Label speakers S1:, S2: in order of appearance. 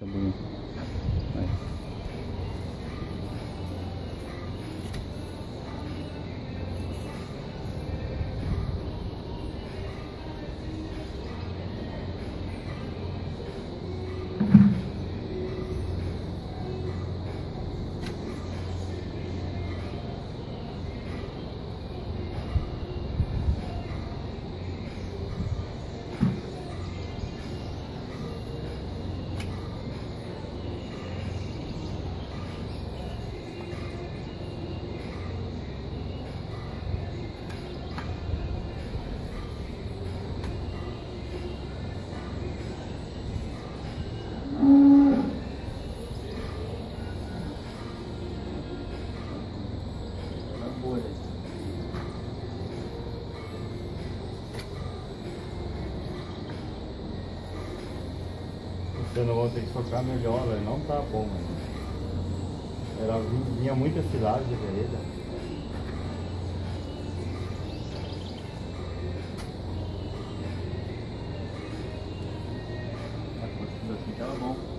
S1: Tá bonito. Vai.
S2: Eu não vou ter que socar melhor, velho. Não tá bom, mano. Vinha muita silagem de vereda.
S1: Assim tava bom.